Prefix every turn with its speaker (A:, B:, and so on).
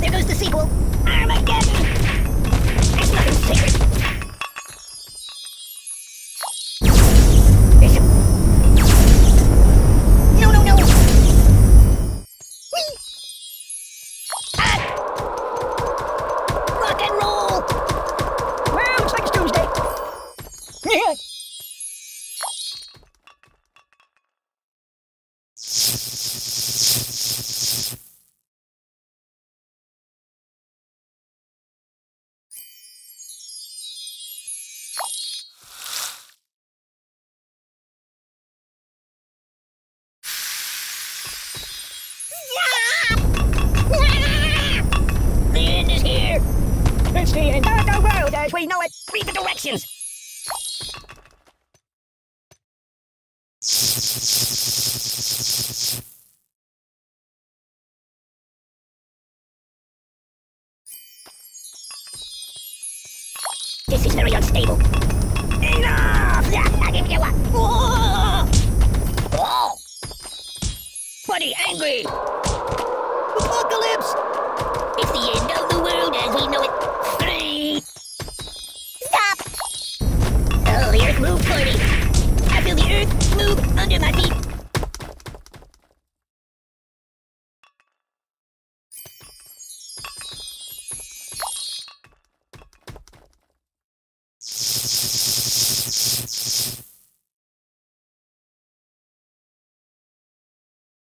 A: There goes the sequel. Armageddon! There's nothing sacred. No, no, no! Whee! Ah! Rock and roll! Well, looks like it's Doomsday. The end is here! It's the end of the world as we know it! Read the directions! This is very unstable. Enough! Whoa! Whoa! Buddy, angry! Apocalypse! It's the end of the world as we know it. Stop! Oh, the earth move for me. I feel the earth move under my feet.